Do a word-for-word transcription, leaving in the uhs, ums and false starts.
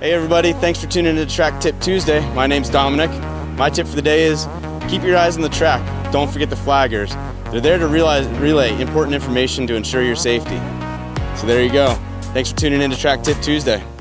Hey everybody, thanks for tuning in to Track Tip Tuesday. My name's Dominic. My tip for the day is keep your eyes on the track. Don't forget the flaggers. They're there to realize, relay important information to ensure your safety. So there you go. Thanks for tuning in to Track Tip Tuesday.